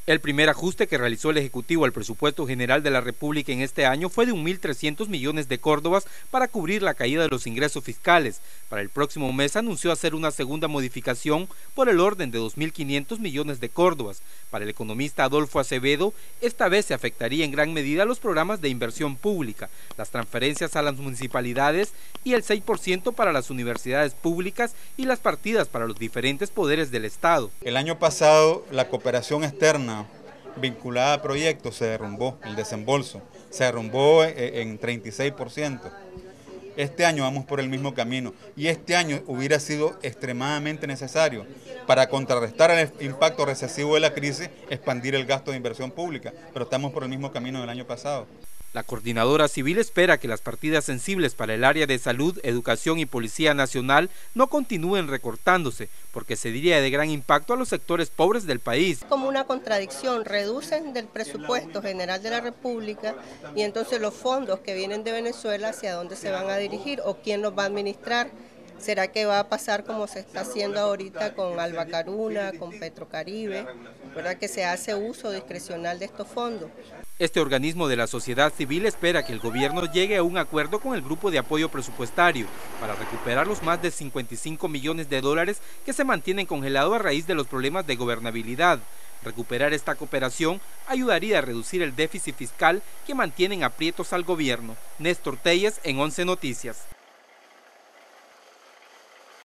El primer ajuste que realizó el Ejecutivo al presupuesto general de la República en este año fue de 1.300 millones de córdobas para cubrir la caída de los ingresos fiscales. Para el próximo mes anunció hacer una segunda modificación por el orden de 2.500 millones de córdobas. Para el economista Adolfo Acevedo, esta vez se afectaría en gran medida los programas de inversión pública, las transferencias a las municipalidades y el 6% para las universidades públicas y las partidas para los diferentes poderes del Estado. El año pasado la cooperación externa vinculada a proyectos se derrumbó, el desembolso se derrumbó en 36%. Este año vamos por el mismo camino y este año hubiera sido extremadamente necesario para contrarrestar el impacto recesivo de la crisis, expandir el gasto de inversión pública, pero estamos por el mismo camino del año pasado. La coordinadora civil espera que las partidas sensibles para el área de salud, educación y policía nacional no continúen recortándose, porque sería de gran impacto a los sectores pobres del país. Como una contradicción, reducen del presupuesto general de la República y entonces los fondos que vienen de Venezuela, ¿hacia dónde se van a dirigir o quién los va a administrar? ¿Será que va a pasar como se está haciendo ahorita con Alba Caruna, con Petrocaribe, ¿verdad? Que se hace uso discrecional de estos fondos? Este organismo de la sociedad civil espera que el gobierno llegue a un acuerdo con el grupo de apoyo presupuestario para recuperar los más de 55 millones de dólares que se mantienen congelados a raíz de los problemas de gobernabilidad. Recuperar esta cooperación ayudaría a reducir el déficit fiscal que mantienen aprietos al gobierno. Néstor Telles en 11 Noticias.